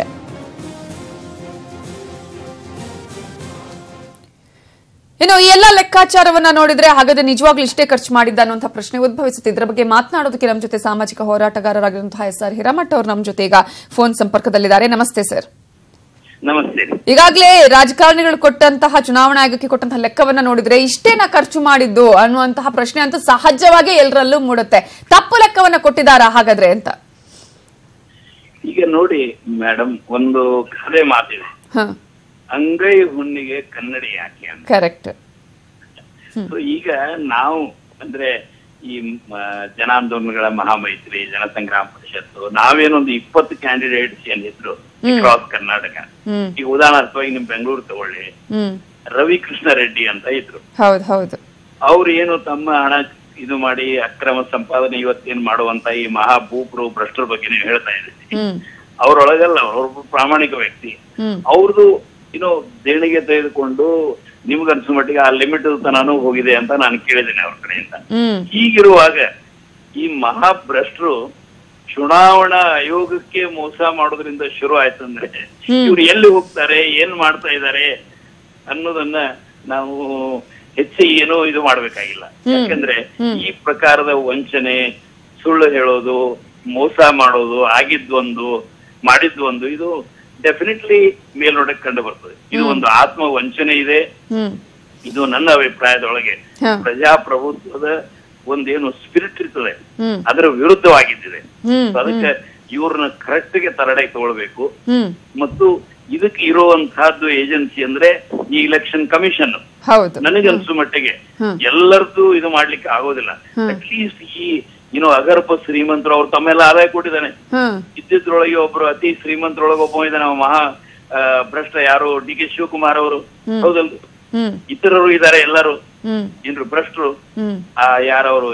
ಇನ್ನು ಈ ಎಲ್ಲ ಲೆಕ್ಕಾಚಾರವನ್ನ ನೋಡಿದ್ರೆ ಹಾಗಾದ್ರೆ ನಿಜವಾಗ್ಲೂ ಇಷ್ಟೇ ಖರ್ಚು ಮಾಡಿದ್ದ ಅನ್ನುವಂತಹ ಪ್ರಶ್ನೆ ಉದ್ಭವಿಸುತ್ತೆ. ಇದರ ಬಗ್ಗೆ ಮಾತನಾಡೋದಕ್ಕೆ ನಮ್ಮ ಜೊತೆ ಸಾಮಾಜಿಕ ಹೋರಾಟಗಾರರಾಗಿರುವಂತಹ ಎಸ್.ಆರ್. ಹಿರೇಮಠ ಅವರು ನಮ್ಮ ಜೊತೆ ಈಗ ಫೋನ್ ಸಂಪರ್ಕದಲ್ಲಿದ್ದಾರೆ. ನಮಸ್ತೆ ಸರ್. ನಮಸ್ತೆ. ಈಗಾಗಲೇ ರಾಜಕಾರಣಿಗಳು ಕೊಟ್ಟಂತಹ ಚುನಾವಣಾ ಆಯೋಗಕ್ಕೆ ಕೊಟ್ಟಂತಹ ಲೆಕ್ಕವನ್ನ ನೋಡಿದ್ರೆ ಇಷ್ಟೇನ ಖರ್ಚು ಮಾಡಿದ್ದು ಅನ್ನುವಂತಹ ಪ್ರಶ್ನೆ ಅಂತೂ ಸಹಜವಾಗಿ ಎಲ್ಲರಲ್ಲೂ ಮೂಡುತ್ತೆ. ತಪ್ಪು ಲೆಕ್ಕವನ್ನ ಕೊಟ್ಟಿದ್ದಾರಾ ಹಾಗಾದ್ರೆ ಅಂತ? ಈಗ ನೋಡಿ ಮೇಡಮ್, ಒಂದು ಕಥೆ ಮಾತಿದೆ, ಅಂಗೈ ಹುಣ್ಣಿಗೆ ಕನ್ನಡಿ ಯಾಕೆ ಅಂತ. ಕರೆಕ್ಟ್. ಈಗ ನಾವು ಅಂದ್ರೆ ಈ ಜನಾಂದೋಲನಗಳ ಮಹಾಮೈತ್ರಿ, ಜನಸಂಗ್ರಾಮ ಪರಿಷತ್ತು, ನಾವೇನೊಂದು 20 ಕ್ಯಾಂಡಿಡೇಟ್ಸ್ ಏನಿದ್ರು ಕ್ರಾಸ್ ಕರ್ನಾಟಕ. ಈಗ ಉದಾಹರಣಾರ್ಥವಾಗಿ ನಿಮ್ ಬೆಂಗಳೂರು ತಗೊಳ್ಳಿ, ರವಿ ಕೃಷ್ಣ ರೆಡ್ಡಿ ಅಂತ ಇದ್ರು. ಅವ್ರು ಏನು ತಮ್ಮ ಹಣ ಇದು ಮಾಡಿ ಅಕ್ರಮ ಸಂಪಾದನೆ ಇವತ್ತೇನ್ ಮಾಡುವಂತ ಈ ಮಹಾ ಭೂಪರು ಭ್ರಷ್ಟರ ಬಗ್ಗೆ ನೀವು ಹೇಳ್ತಾ ಇದ್ದೀರಿ. ಅವ್ರೊಳಗಲ್ಲ, ಅವ್ರ ಪ್ರಾಮಾಣಿಕ ವ್ಯಕ್ತಿ. ಅವ್ರದ್ದು ಏನೋ ದೇಣಿಗೆ ತೆಗೆದುಕೊಂಡು ನಿಮ್ಗನ್ಸೋ ಮಟ್ಟಿಗೆ ಆ ಲಿಮಿಟ್ ತನಾನು ಹೋಗಿದೆ ಅಂತ ನಾನು ಕೇಳಿದ್ದೇನೆ ಅವ್ರ ಕಡೆಯಿಂದ. ಹೀಗಿರುವಾಗ ಈ ಮಹಾಭ್ರಷ್ಟರು ಚುನಾವಣಾ ಆಯೋಗಕ್ಕೆ ಮೋಸ ಮಾಡೋದ್ರಿಂದ ಶುರು ಆಯ್ತಂದ್ರೆ ಇವ್ರು ಎಲ್ಲಿ ಹೋಗ್ತಾರೆ, ಏನ್ ಮಾಡ್ತಾ ಇದ್ದಾರೆ ಅನ್ನೋದನ್ನ ನಾವು ಹೆಚ್ಚಿಗೆ ಏನೋ ಇದು ಮಾಡ್ಬೇಕಾಗಿಲ್ಲ. ಯಾಕಂದ್ರೆ ಈ ಪ್ರಕಾರದ ವಂಚನೆ, ಸುಳ್ಳು ಹೇಳೋದು, ಮೋಸ ಮಾಡೋದು, ಆಗಿದ್ದೊಂದು ಮಾಡಿದ್ದೊಂದು, ಇದು ಡೆಫಿನೆಟ್ಲಿ ಮೇಲ್ನೋಟಕ್ಕೆ ಕಂಡು ಬರ್ತದೆ. ಇದು ಒಂದು ಆತ್ಮ ವಂಚನೆ ಇದೆ. ಇದು ನನ್ನ ಅಭಿಪ್ರಾಯದೊಳಗೆ ಪ್ರಜಾಪ್ರಭುತ್ವದ ಒಂದೇನು ಸ್ಪಿರಿಟ್ ಇರ್ತದೆ ಅದರ ವಿರುದ್ಧವಾಗಿದ್ದಿದೆ. ಅದಕ್ಕೆ ಇವ್ರನ್ನ ಕರೆಕ್ಟ್ ಗೆ ತರಡೆ ತಗೊಳ್ಬೇಕು. ಮತ್ತು ಇದಕ್ಕೆ ಇರುವಂತಹದ್ದು ಏಜೆನ್ಸಿ ಅಂದ್ರೆ ಈ ಇಲೆಕ್ಷನ್ ಕಮಿಷನ್. ನನಗನ್ಸು ಮಟ್ಟಿಗೆ ಎಲ್ಲರದ್ದು ಇದು ಮಾಡ್ಲಿಕ್ಕೆ ಆಗೋದಿಲ್ಲ. ಅಟ್ಲೀಸ್ಟ್ ಈ ಅಗರ್ಭ ಶ್ರೀಮಂತರು ಅವ್ರು ತಮ್ಮೆಲ್ಲ ಆದಾಯ ಕೊಟ್ಟಿದ್ದಾನೆ. ಇದ್ದಿದ್ರೊಳಗೆ ಒಬ್ರು ಅತಿ ಶ್ರೀಮಂತರೊಳಗೆ ಒಬ್ಬ ಇದ್ದಾನೆ, ಮಹಾ ಭ್ರಷ್ಟ, ಯಾರು ಡಿ.ಕೆ. ಶಿವಕುಮಾರ್ ಅವರು. ಹೌದಲ್ರಿ? ಇತರರು ಇದಾರೆ, ಎಲ್ಲರೂ ಏನ್ರು ಭ್ರಷ್ಟರು. ಯಾರವರು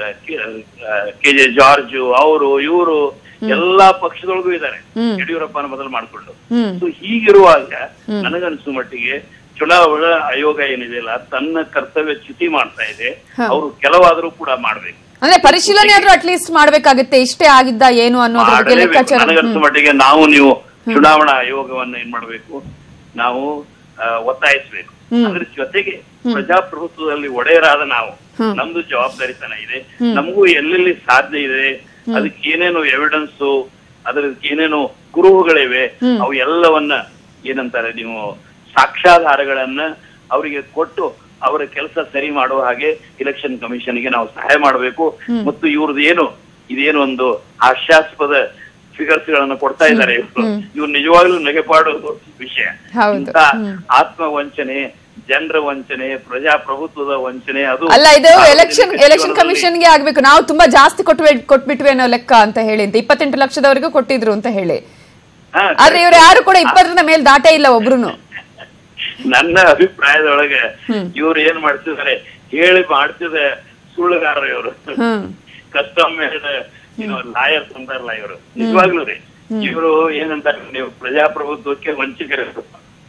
ಕೆ.ಜೆ. ಜಾರ್ಜ್ ಅವರು, ಇವರು ಎಲ್ಲಾ ಪಕ್ಷದೊಳಗೂ ಇದ್ದಾರೆ, ಯಡಿಯೂರಪ್ಪನ ಮೊದಲು ಮಾಡ್ಕೊಂಡು. ಸೊ ಹೀಗಿರುವಾಗ ನನಗನ್ಸು ಮಟ್ಟಿಗೆ ಚುನಾವಣಾ ಆಯೋಗ ಏನಿದೆಯಲ್ಲ ತನ್ನ ಕರ್ತವ್ಯ ಚ್ಯುತಿ ಮಾಡ್ತಾ ಇದೆ. ಅವರು ಕೆಲವಾದ್ರೂ ಕೂಡ ಮಾಡ್ಬೇಕು, ಅಂದ್ರೆ ಪರಿಶೀಲನೆ ಆದ್ರೂ ಅಟ್ಲೀಸ್ಟ್ ಮಾಡ್ಬೇಕಾಗುತ್ತೆ. ಇಷ್ಟೇ ಆಗಿದ್ದ ಏನು ಅನ್ನೋದ್ರ ಬಗ್ಗೆ ಲೆಕ್ಕಾಚಾರ. ನನಗನ್ಸು ಮಟ್ಟಿಗೆ ನಾವು ನೀವು ಚುನಾವಣಾ ಆಯೋಗವನ್ನ ಏನ್ ಮಾಡ್ಬೇಕು, ನಾವು ಒತ್ತಾಯಿಸ್ಬೇಕು. ಅದ್ರ ಜೊತೆಗೆ ಪ್ರಜಾಪ್ರಭುತ್ವದಲ್ಲಿ ಒಡೆಯರಾದ ನಾವು, ನಮ್ದು ಜವಾಬ್ದಾರಿತನ ಇದೆ. ನಮಗೂ ಎಲ್ಲೆಲ್ಲಿ ಸಾಧ್ಯ ಇದೆ, ಅದಕ್ಕೆ ಏನೇನು ಎವಿಡೆನ್ಸ್, ಅದಕ್ಕೆ ಏನೇನು ಕುರುಹುಗಳಿವೆ, ಅವು ಎಲ್ಲವನ್ನ ಏನಂತಾರೆ ನೀವು ಸಾಕ್ಷ್ಯಾಧಾರಗಳನ್ನ ಅವರಿಗೆ ಕೊಟ್ಟು ಅವರ ಕೆಲಸ ಸರಿ ಮಾಡುವ ಹಾಗೆ ಇಲೆಕ್ಷನ್ ಕಮಿಷನ್ಗೆ ನಾವು ಸಹಾಯ ಮಾಡಬೇಕು. ಮತ್ತು ಇವ್ರದ್ದು ಇದೇನು ಒಂದು ಹಾಸ್ಯಾಸ್ಪದ ಫಿಗರ್ಸ್ ಗಳನ್ನ ಕೊಡ್ತಾ ಇದ್ದಾರೆ, ಇವ್ರು ನಿಜವಾಗ್ಲೂ ನಗೆಪಾಡೋ ವಿಷಯ. ಇಂತ ಆತ್ಮ ವಂಚನೆ, ಜನರ ವಂಚನೆ, ಪ್ರಜಾಪ್ರಭುತ್ವದ ವಂಚನೆ ಅದು ಅಲ್ಲ. ಇದು ಎಲೆಕ್ಷನ್ ಕಮಿಷನ್ಗೆ ಆಗ್ಬೇಕು. ನಾವು ತುಂಬಾ ಜಾಸ್ತಿ ಕೊಟ್ಬಿಟ್ವಿ ಅನ್ನೋ ಲೆಕ್ಕ ಅಂತ ಹೇಳಿ 28 ಲಕ್ಷದವರೆಗೂ ಕೊಟ್ಟಿದ್ರು ಅಂತ ಹೇಳಿ. ಆದ್ರೆ ಇವ್ರು ಯಾರು ಕೂಡ 20ರ ಮೇಲೆ ದಾಟೇ ಇಲ್ಲ ಒಬ್ರುನು. ನನ್ನ ಅಭಿಪ್ರಾಯದೊಳಗೆ ಇವ್ರು ಏನ್ ಮಾಡ್ತಿದ್ದಾರೆ ಹೇಳಿ ಮಾಡ್ತಿದ ಸುಳ್ಳುಗಾರರು ಇವರು. ಕಸ್ಟಮ್ ಲಾಯರ್ಸ್ ಅಂತಾರಲ್ಲ ಇವರು. ನಿಜವಾಗ್ಲೂ ರೀ, ಇವರು ಏನಂತಾರೆ, ನೀವು ಪ್ರಜಾಪ್ರಭುತ್ವಕ್ಕೆ ವಂಚಕರು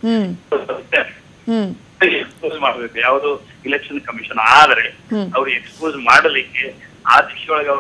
ಎಕ್ಸ್ಪೋಸ್ ಮಾಡ್ಬೇಕು ಯಾವುದು ಇಲೆಕ್ಷನ್ ಕಮಿಷನ್. ಆದ್ರೆ ಅವ್ರು ಎಕ್ಸ್ಪೋಸ್ ಮಾಡಲಿಕ್ಕೆ ಆ ದಿಶೆಯೊಳಗೆ ಅವರು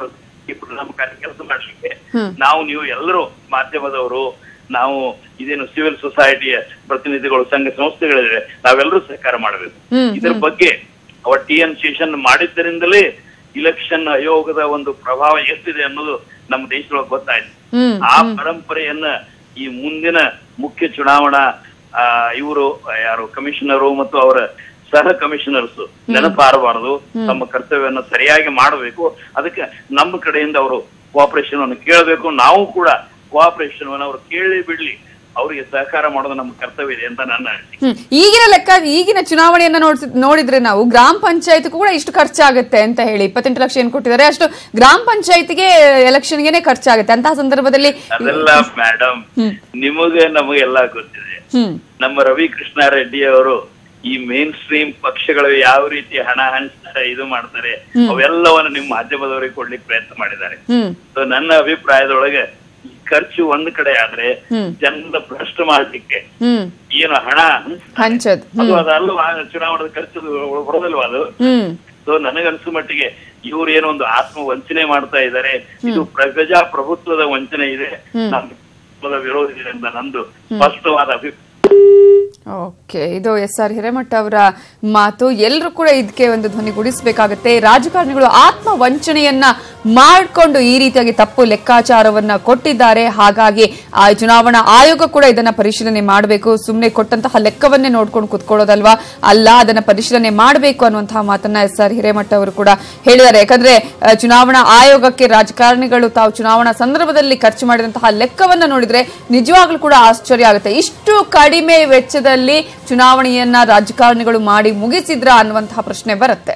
ಈ ಪರಿಣಾಮಕಾರಿ ಕೆಲಸ ಮಾಡ್ಲಿಕ್ಕೆ ನಾವು ನೀವು ಎಲ್ಲರೂ ಮಾಧ್ಯಮದವರು ನಾವು ಇದೇನು ಸಿವಿಲ್ ಸೊಸೈಟಿಯ ಪ್ರತಿನಿಧಿಗಳು ಸಂಘ ಸಂಸ್ಥೆಗಳಿವೆ ನಾವೆಲ್ಲರೂ ಸಹಕಾರ ಮಾಡಬೇಕು. ಇದರ ಬಗ್ಗೆ ಅವರ TN ಸೆಷನ್ ಮಾಡಿದ್ದರಿಂದಲೇ ಇಲೆಕ್ಷನ್ ಆಯೋಗದ ಒಂದು ಪ್ರಭಾವ ಎಷ್ಟಿದೆ ಅನ್ನೋದು ನಮ್ಮ ದೇಶದೊಳಗೆ ಗೊತ್ತಾಯ್ತು. ಆ ಪರಂಪರೆಯನ್ನ ಈ ಮುಂದಿನ ಮುಖ್ಯ ಚುನಾವಣಾ ಇವರು ಯಾರು ಕಮಿಷನರು ಮತ್ತು ಅವರ ಸಹ ಕಮಿಷನರ್ಸ್ ನೆನಪಾರಬಾರದು. ತಮ್ಮ ಕರ್ತವ್ಯವನ್ನು ಸರಿಯಾಗಿ ಮಾಡಬೇಕು. ಅದಕ್ಕೆ ನಮ್ಮ ಕಡೆಯಿಂದ ಅವರು ಕೋಆಪರೇಷನ್ ಅನ್ನು ಕೇಳಬೇಕು. ನಾವು ಕೂಡ ಕೋಆಪರೇಷನ್ ಅವರು ಕೇಳಿ ಬಿಡ್ಲಿ, ಅವರಿಗೆ ಸಹಕಾರ ಮಾಡೋದು ನಮ್ಮ ಕರ್ತವ್ಯ ಇದೆ ಅಂತ ನನ್ನ ಅನಿಸಿಕೆ. ಈಗಿನ ಲೆಕ್ಕ ಈಗಿನ ಚುನಾವಣೆಯನ್ನ ನೋಡಿದ್ರೆ ನಾವು ಗ್ರಾಮ ಪಂಚಾಯತ್ ಕೂಡ ಇಷ್ಟು ಖರ್ಚಾಗುತ್ತೆ ಅಂತ ಹೇಳಿ 28 ಲಕ್ಷ ಏನ್ ಕೊಟ್ಟಿದ್ದಾರೆ ಅಷ್ಟು ಗ್ರಾಮ ಪಂಚಾಯತ್ಗೆ ಎಲೆಕ್ಷನ್ಗೆ ಖರ್ಚಾಗುತ್ತೆ. ಅಂತಹ ಸಂದರ್ಭದಲ್ಲಿ ಅದೆಲ್ಲ ಮೇಡಮ್ ನಿಮಗೆ ನಮಗೆಲ್ಲ ಗೊತ್ತಿದೆ. ನಮ್ಮ ರವಿ ಕೃಷ್ಣಾರೆಡ್ಡಿ ಅವರು ಈ ಮೇನ್ ಸ್ಟ್ರೀಮ್ ಪಕ್ಷಗಳು ಯಾವ ರೀತಿ ಹಣ ಹಂಚ್ತಾರೆ ಇದು ಮಾಡ್ತಾರೆ ಅವೆಲ್ಲವನ್ನು ನಿಮ್ಮ ಮಾಧ್ಯಮದವರಿಗೆ ಕೊಡ್ಲಿಕ್ಕೆ ಪ್ರಯತ್ನ ಮಾಡಿದ್ದಾರೆ. ಸೊ ನನ್ನ ಅಭಿಪ್ರಾಯದೊಳಗೆ ಖರ್ಚು ಒಂದ್ ಕಡೆ ಆದ್ರೆ ಜನರ ಭ್ರಷ್ಟ ಮಾಡ್ಲಿಕ್ಕೆ ಏನು ಹಣ ಹಂಚೋದು ಅದಲ್ವಾ ಚುನಾವಣಾ ಖರ್ಚು ಬರೋದಲ್ವಾ ಅದು. ಸೊ ನನಗನ್ಸು ಮಟ್ಟಿಗೆ ಇವ್ರು ಏನೋ ಒಂದು ಆತ್ಮ ವಂಚನೆ ಮಾಡ್ತಾ ಇದ್ದಾರೆ. ಇದು ಪ್ರಜಾಪ್ರಭುತ್ವದ ವಂಚನೆ ಇದೆ, ನಮ್ಮ ವಿರೋಧಿ ಇದೆ ಅಂತ ನಂದು ಸ್ಪಷ್ಟವಾದ ಅಭಿಪ್ರಾಯ. ಓಕೆ, ಇದು SR ಹಿರೇಮಠ ಅವರ ಮಾತು. ಎಲ್ಲರೂ ಕೂಡ ಇದಕ್ಕೆ ಒಂದು ಧ್ವನಿಗೂಡಿಸಬೇಕಾಗುತ್ತೆ. ರಾಜಕಾರಣಿಗಳು ಆತ್ಮ ವಂಚನೆಯನ್ನ ಮಾಡಿಕೊಂಡು ಈ ರೀತಿಯಾಗಿ ತಪ್ಪು ಲೆಕ್ಕಾಚಾರವನ್ನ ಕೊಟ್ಟಿದ್ದಾರೆ. ಹಾಗಾಗಿ ಆ ಚುನಾವಣಾ ಆಯೋಗ ಕೂಡ ಇದನ್ನ ಪರಿಶೀಲನೆ ಮಾಡಬೇಕು. ಸುಮ್ಮನೆ ಕೊಟ್ಟಂತಹ ಲೆಕ್ಕವನ್ನೇ ನೋಡ್ಕೊಂಡು ಕುತ್ಕೊಳ್ಳೋದಲ್ವಾ, ಅಲ್ಲ, ಅದನ್ನ ಪರಿಶೀಲನೆ ಮಾಡಬೇಕು ಅನ್ನುವಂತಹ ಮಾತನ್ನ SR ಹಿರೇಮಠ ಅವರು ಕೂಡ ಹೇಳಿದ್ದಾರೆ. ಯಾಕಂದ್ರೆ ಚುನಾವಣಾ ಆಯೋಗಕ್ಕೆ ರಾಜಕಾರಣಿಗಳು ತಾವು ಚುನಾವಣಾ ಸಂದರ್ಭದಲ್ಲಿ ಖರ್ಚು ಮಾಡಿದಂತಹ ಲೆಕ್ಕವನ್ನ ನೋಡಿದ್ರೆ ನಿಜವಾಗ್ಲೂ ಕೂಡ ಆಶ್ಚರ್ಯ ಆಗುತ್ತೆ. ಇಷ್ಟು ಕಡಿಮೆ ವೆಚ್ಚದಲ್ಲಿ ಚುನಾವಣೆಯನ್ನ ರಾಜಕಾರಣಿಗಳು ಮಾಡಿ ಮುಗಿಸಿದ್ರ ಅನ್ನುವಂತಹ ಪ್ರಶ್ನೆ ಬರುತ್ತೆ.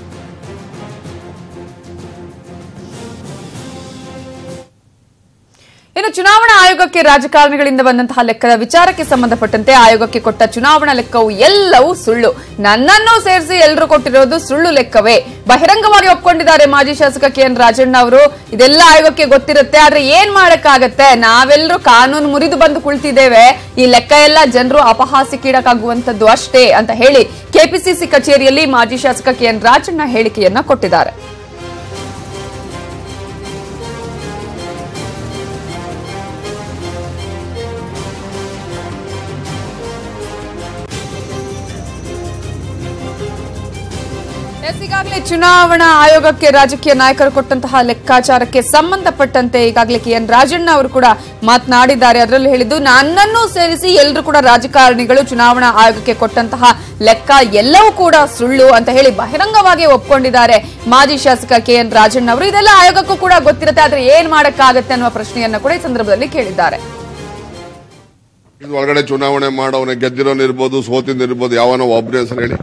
ಇನ್ನು ಚುನಾವಣಾ ಆಯೋಗಕ್ಕೆ ರಾಜಕಾರಣಿಗಳಿಂದ ಬಂದಂತಹ ಲೆಕ್ಕದ ವಿಚಾರಕ್ಕೆ ಸಂಬಂಧಪಟ್ಟಂತೆ ಆಯೋಗಕ್ಕೆ ಕೊಟ್ಟ ಚುನಾವಣಾ ಲೆಕ್ಕವು ಎಲ್ಲವೂ ಸುಳ್ಳು, ನನ್ನನ್ನು ಸೇರಿಸಿ ಎಲ್ಲರೂ ಕೊಟ್ಟಿರೋದು ಸುಳ್ಳು ಲೆಕ್ಕವೇ ಬಹಿರಂಗವಾಗಿ ಒಪ್ಕೊಂಡಿದ್ದಾರೆ ಮಾಜಿ ಶಾಸಕ KN ರಾಜಣ್ಣ ಅವರು. ಇದೆಲ್ಲ ಆಯೋಗಕ್ಕೆ ಗೊತ್ತಿರುತ್ತೆ, ಆದ್ರೆ ಏನ್ ಮಾಡಕ್ಕಾಗತ್ತೆ, ನಾವೆಲ್ಲರೂ ಕಾನೂನು ಮುರಿದು ಬಂದು ಕುಳಿತಿದ್ದೇವೆ, ಈ ಲೆಕ್ಕ ಎಲ್ಲ ಜನರು ಅಪಹಾಸ್ಯಕ್ಕೀಡಾಗುವಂತದ್ದು ಅಷ್ಟೇ ಅಂತ ಹೇಳಿ ಕೆಪಿಸಿಸಿ ಕಚೇರಿಯಲ್ಲಿ ಮಾಜಿ ಶಾಸಕ KN ರಾಜಣ್ಣ ಹೇಳಿಕೆಯನ್ನ ಕೊಟ್ಟಿದ್ದಾರೆ. ಈಗಾಗಲೇ ಚುನಾವಣಾ ಆಯೋಗಕ್ಕೆ ರಾಜಕೀಯ ನಾಯಕರು ಕೊಟ್ಟಂತಹ ಲೆಕ್ಕಾಚಾರಕ್ಕೆ ಸಂಬಂಧಪಟ್ಟಂತೆ ಈಗಾಗಲೇ KN ರಾಜಣ್ಣ ಅವರು ಕೂಡ ಮಾತನಾಡಿದ್ದಾರೆ. ಅದರಲ್ಲಿ ಹೇಳಿದ್ದು, ನನ್ನನ್ನು ಸೇರಿಸಿ ಎಲ್ಲರೂ ಕೂಡ ರಾಜಕಾರಣಿಗಳು ಚುನಾವಣಾ ಆಯೋಗಕ್ಕೆ ಕೊಟ್ಟಂತಹ ಲೆಕ್ಕ ಎಲ್ಲವೂ ಕೂಡ ಸುಳ್ಳು ಅಂತ ಹೇಳಿ ಬಹಿರಂಗವಾಗಿ ಒಪ್ಕೊಂಡಿದ್ದಾರೆ ಮಾಜಿ ಶಾಸಕ KN ರಾಜಣ್ಣ ಅವರು. ಇದೆಲ್ಲ ಆಯೋಗಕ್ಕೂ ಕೂಡ ಗೊತ್ತಿರುತ್ತೆ, ಆದ್ರೆ ಏನ್ ಮಾಡಕ್ಕಾಗತ್ತೆ ಅನ್ನುವ ಪ್ರಶ್ನೆಯನ್ನ ಕೂಡ ಈ ಸಂದರ್ಭದಲ್ಲಿ ಕೇಳಿದ್ದಾರೆ. ಒಳಗಡೆ ಚುನಾವಣೆ ಮಾಡೋನೆ ಗೆದ್ದಿರೋನಿರ್ಬೋದು, ಸೋತಿನಿರ್ಬೋದು, ಯಾವನೋ ಒಬ್ಬನೇ ಹೆಸರು ಹೇಳಿ.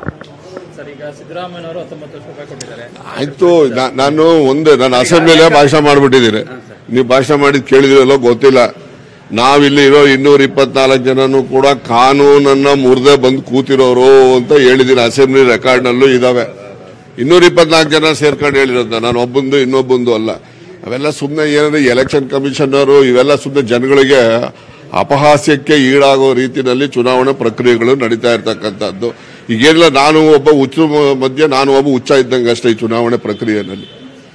ಆಯ್ತು, ನಾನು ಅಸೆಂಬ್ಲಿಲೇ ಭಾಷಣ ಮಾಡ್ಬಿಟ್ಟಿದ್ದೀನಿ. ನೀವು ಭಾಷಣ ಮಾಡಿದ್ ಕೇಳಿದಿರಲ್ಲೋ ಗೊತ್ತಿಲ್ಲ. ನಾವಿಲ್ಲಿ ಇರೋ 224 ಜನನು ಕೂಡ ಕಾನೂನನ್ನ ಮುರಿದೇ ಬಂದು ಕೂತಿರೋರು ಅಂತ ಹೇಳಿದೀನಿ. ಅಸೆಂಬ್ಲಿ ರೆಕಾರ್ಡ್ನಲ್ಲೂ ಇದಾವೆ. 224 ಜನ ಸೇರ್ಕೊಂಡು ಹೇಳಿರೋದು, ನಾನು ಒಬ್ಬಂದು ಇನ್ನೊಬ್ಬಂದು ಅಲ್ಲ. ಅವೆಲ್ಲ ಸುಮ್ಮನೆ ಏನಾದ್ರೆ ಎಲೆಕ್ಷನ್ ಕಮಿಷನರು ಇವೆಲ್ಲ ಸುಮ್ಮನೆ ಜನಗಳಿಗೆ ಅಪಹಾಸ್ಯಕ್ಕೆ ಈಡಾಗೋ ರೀತಿಯಲ್ಲಿ ಚುನಾವಣಾ ಪ್ರಕ್ರಿಯೆಗಳು ನಡೀತಾ ಇರ್ತಕ್ಕಂಥದ್ದು. ಈಗೇನಿಲ್ಲ, ನಾನು ಒಬ್ಬ ಹುಚ್ಚು ಮಧ್ಯೆ ನಾನು ಒಬ್ಬ ಹುಚ್ಚ ಇದ್ದಂಗೆ ಅಷ್ಟೇ ಈ ಚುನಾವಣೆ ಪ್ರಕ್ರಿಯೆಯಲ್ಲಿ.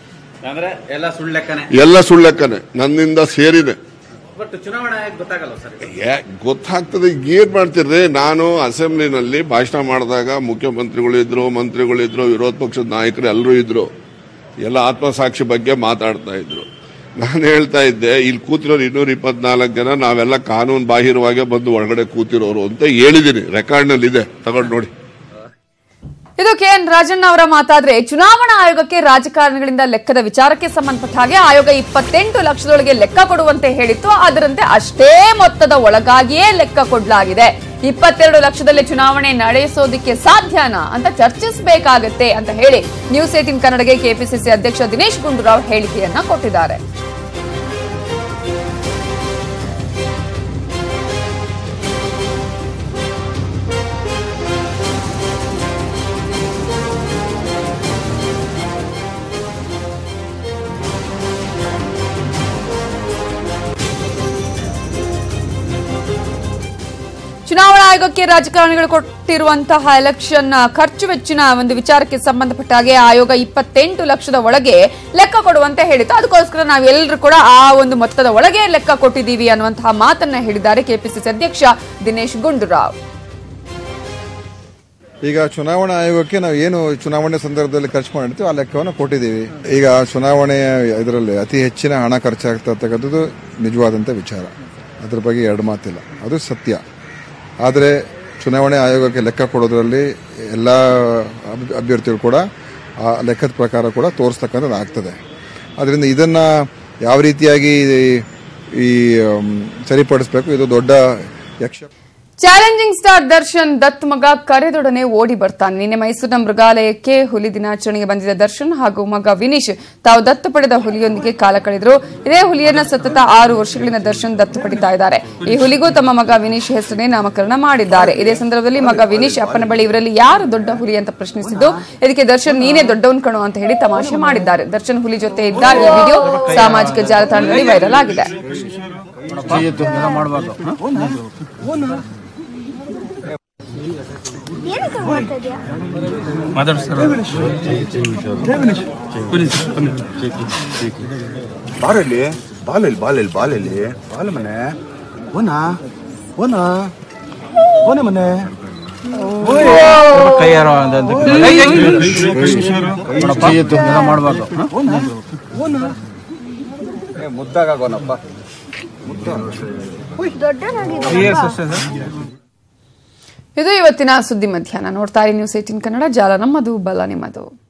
ಎಲ್ಲ ಸುಳ್ಳೆಕ್ಕನೆ ನನ್ನಿಂದ ಸೇರಿದೆ. ಗೊತ್ತಾಗ್ತದೆ. ಏನ್ ಮಾಡ್ತಿರ್ರಿ, ನಾನು ಅಸೆಂಬ್ಲಿನಲ್ಲಿ ಭಾಷಣ ಮಾಡಿದಾಗ ಮುಖ್ಯಮಂತ್ರಿಗಳಿದ್ರು, ಮಂತ್ರಿಗಳಿದ್ರು, ವಿರೋಧ ಪಕ್ಷದ ನಾಯಕರು ಎಲ್ಲರೂ ಇದ್ರು. ಎಲ್ಲ ಆತ್ಮಸಾಕ್ಷಿ ಬಗ್ಗೆ ಮಾತಾಡ್ತಾ ಇದ್ರು. ನಾನು ಹೇಳ್ತಾ ಇದ್ದೆ, ಇಲ್ಲಿ ಕೂತಿರೋರು 224 ಜನ ನಾವೆಲ್ಲ ಕಾನೂನು ಬಾಹಿರವಾಗಿ ಬಂದು ಒಳಗಡೆ ಕೂತಿರೋರು ಅಂತ ಹೇಳಿದೀನಿ. ರೆಕಾರ್ಡ್ನಲ್ಲಿ ಇದೆ, ತಗೊಂಡು ನೋಡಿ. ಇದು KN ರಾಜಣ್ಣ ಅವರ ಮಾತಾದ್ರೆ, ಚುನಾವಣಾ ಆಯೋಗಕ್ಕೆ ರಾಜಕಾರಣಿಗಳಿಂದ ಲೆಕ್ಕದ ವಿಚಾರಕ್ಕೆ ಸಂಬಂಧಪಟ್ಟ ಹಾಗೆ ಆಯೋಗ 28 ಲಕ್ಷದೊಳಗೆ ಲೆಕ್ಕ ಕೊಡುವಂತೆ ಹೇಳಿತ್ತು. ಅದರಂತೆ ಅಷ್ಟೇ ಮೊತ್ತದ ಒಳಗಾಗಿಯೇ ಲೆಕ್ಕ ಕೊಡಲಾಗಿದೆ. 22 ಲಕ್ಷದಲ್ಲಿ ಚುನಾವಣೆ ನಡೆಸೋದಕ್ಕೆ ಸಾಧ್ಯನಾ ಅಂತ ಚರ್ಚಿಸಬೇಕಾಗತ್ತೆ ಅಂತ ಹೇಳಿ ನ್ಯೂಸ್ 18 ಕನ್ನಡಗೆ ಕೆಪಿಸಿಸಿ ಅಧ್ಯಕ್ಷ ದಿನೇಶ್ ಗುಂಡೂರಾವ್ ಹೇಳಿಕೆಯನ್ನ ಕೊಟ್ಟಿದ್ದಾರೆ. ಚುನಾವಣಾ ಆಯೋಗಕ್ಕೆ ರಾಜಕಾರಣಿಗಳು ಕೊಟ್ಟಿರುವಂತಹ ಎಲೆಕ್ಷನ್ ಖರ್ಚು ವೆಚ್ಚಿನ ಒಂದು ವಿಚಾರಕ್ಕೆ ಸಂಬಂಧಪಟ್ಟ ಹಾಗೆ ಆಯೋಗ 28 ಲಕ್ಷದ ಒಳಗೆ ಲೆಕ್ಕ ಕೊಡುವಂತೆ ಹೇಳಿತು. ಅದಕ್ಕೋಸ್ಕರ ನಾವೆಲ್ಲರೂ ಕೂಡ ಆ ಒಂದು ಮೊತ್ತದ ಒಳಗೆ ಲೆಕ್ಕ ಕೊಟ್ಟಿದ್ದೀವಿ ಅನ್ನುವಂತಹ ಮಾತನ್ನ ಹೇಳಿದ್ದಾರೆ ಕೆಪಿಸಿಸಿ ಅಧ್ಯಕ್ಷ ದಿನೇಶ್ ಗುಂಡೂರಾವ್. ಈಗ ಚುನಾವಣಾ ಆಯೋಗಕ್ಕೆ ನಾವು ಏನು ಚುನಾವಣೆ ಸಂದರ್ಭದಲ್ಲಿ ಖರ್ಚು ಮಾಡಿರ್ತೀವಿ ಆ ಲೆಕ್ಕವನ್ನು ಕೊಟ್ಟಿದ್ದೀವಿ. ಈಗ ಚುನಾವಣೆಯ ಇದರಲ್ಲಿ ಅತಿ ಹೆಚ್ಚಿನ ಹಣ ಖರ್ಚಾಗ್ತಕ್ಕಂಥದ್ದು ನಿಜವಾದಂಥ ವಿಚಾರ, ಅದ್ರ ಬಗ್ಗೆ ಎರಡು ಮಾತಿಲ್ಲ, ಅದು ಸತ್ಯ. ಆದರೆ ಚುನಾವಣೆ ಆಯೋಗಕ್ಕೆ ಲೆಕ್ಕ ಕೊಡೋದ್ರಲ್ಲಿ ಎಲ್ಲ ಅಭ್ಯರ್ಥಿಗಳು ಕೂಡ ಆ ಲೆಕ್ಕದ ಪ್ರಕಾರ ಕೂಡ ತೋರಿಸ್ತಕ್ಕಂಥದ್ದು ಆಗ್ತದೆ. ಅದರಿಂದ ಇದನ್ನು ಯಾವ ರೀತಿಯಾಗಿ ಈ ಸರಿಪಡಿಸಬೇಕು, ಇದು ದೊಡ್ಡ ಯಕ್ಷ. ಚಾಲೆಂಜಿಂಗ್ ಸ್ಟಾರ್ ದರ್ಶನ್ ದತ್ ಮಗ ಕರೆದೊಡನೆ ಓಡಿ ಬರ್ತಾನೆ. ನಿನ್ನೆ ಮೈಸೂರಿನ ಮೃಗಾಲಯಕ್ಕೆ ಹುಲಿ ದಿನಾಚರಣೆಗೆ ಬಂದಿದ್ದ ದರ್ಶನ್ ಹಾಗೂ ಮಗ ವಿನೀಶ್ ತಾವು ದತ್ತು ಪಡೆದ ಹುಲಿಯೊಂದಿಗೆ ಕಾಲ ಕಳೆದರು. ಇದೇ ಹುಲಿಯನ್ನ ಸತತ 6 ವರ್ಷಗಳಿಂದ ದರ್ಶನ್ ದತ್ತು ಪಡಿತಾ ಇದ್ದಾರೆ. ಈ ಹುಲಿಗೂ ತಮ್ಮ ಮಗ ವಿನೀಶ್ ಹೆಸರನ್ನೇ ನಾಮಕರಣ ಮಾಡಿದ್ದಾರೆ. ಇದೇ ಸಂದರ್ಭದಲ್ಲಿ ಮಗ ವಿನೀಶ್ ಅಪ್ಪನ ಬಳಿ ಇವರಲ್ಲಿ ಯಾರು ದೊಡ್ಡ ಹುಲಿ ಅಂತ ಪ್ರಶ್ನಿಸಿದ್ದು, ಇದಕ್ಕೆ ದರ್ಶನ್ ನೀನೇ ದೊಡ್ಡವನ್ ಕಣು ಅಂತ ಹೇಳಿ ತಮಾಷೆ ಮಾಡಿದ್ದಾರೆ. ದರ್ಶನ್ ಹುಲಿ ಜೊತೆ ಇದ್ದ ಈ ವಿಡಿಯೋ ಸಾಮಾಜಿಕ ಜಾಲತಾಣದಲ್ಲಿ ವೈರಲ್ ಆಗಿದೆ. ಬಾರಲ್ಲಿ ಬಾಲಲ್ಲಿ ಬಾಲಲ್ಲಿ ಬಾಲಲ್ಲಿ ಬಾಲ ಮನೆ ಓನಾ ಓನಾ ಓನೆ ಮನೆ ಮುದ್ದಾಗೋನಪ್ಪ ಇದು ಇವತ್ತಿನ ಸುದ್ದಿ ಮಧ್ಯಾಹ್ನ. ನೋಡ್ತಾ ಇರಿ ನ್ಯೂಸ್ 18 ಕನ್ನಡ, ಜಾಲ ನಮ್ಮದು, ಬಲ ನಿಮ್ಮದು.